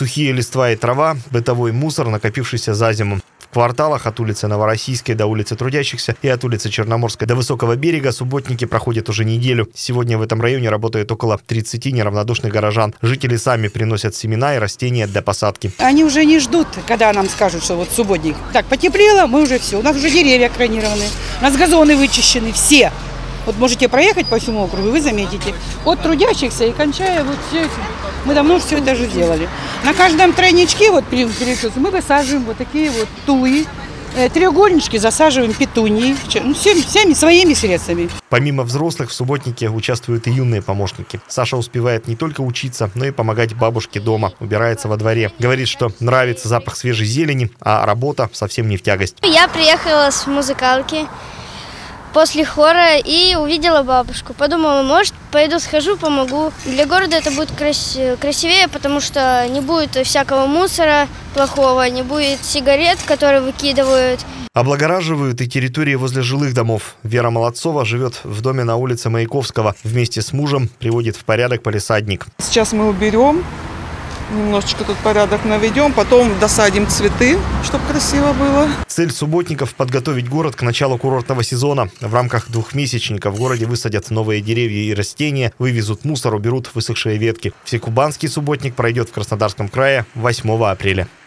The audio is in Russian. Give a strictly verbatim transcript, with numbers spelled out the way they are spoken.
Сухие листва и трава, бытовой мусор, накопившийся за зиму. В кварталах от улицы Новороссийской до улицы Трудящихся и от улицы Черноморской до Высокого берега субботники проходят уже неделю. Сегодня в этом районе работает около тридцати неравнодушных горожан. Жители сами приносят семена и растения для посадки. Они уже не ждут, когда нам скажут, что вот субботник. Так, потеплело, мы уже все. У нас уже деревья кронированы, у нас газоны вычищены, все. Вот можете проехать по всему округу, вы заметите. От Трудящихся и кончая вот все. Мы давно все это же делали. На каждом тройничке вот мы высаживаем вот такие вот тулы. Треугольнички засаживаем петуньи, ну, всеми, всеми своими средствами. Помимо взрослых в субботнике участвуют и юные помощники. Саша успевает не только учиться, но и помогать бабушке дома, убирается во дворе. Говорит, что нравится запах свежей зелени, а работа совсем не в тягость. Я приехала с музыкалки после хора и увидела бабушку. Подумала, может, пойду схожу, помогу. Для города это будет красивее, потому что не будет всякого мусора плохого, не будет сигарет, которые выкидывают. Облагораживают и территории возле жилых домов. Вера Молодцова живет в доме на улице Маяковского. Вместе с мужем приводит в порядок палисадник. Сейчас мы уберем, немножечко тут порядок наведем, потом досадим цветы, чтобы красиво было. Цель субботников – подготовить город к началу курортного сезона. В рамках двухмесячника в городе высадят новые деревья и растения, вывезут мусор, уберут высохшие ветки. Всекубанский субботник пройдет в Краснодарском крае восьмого апреля.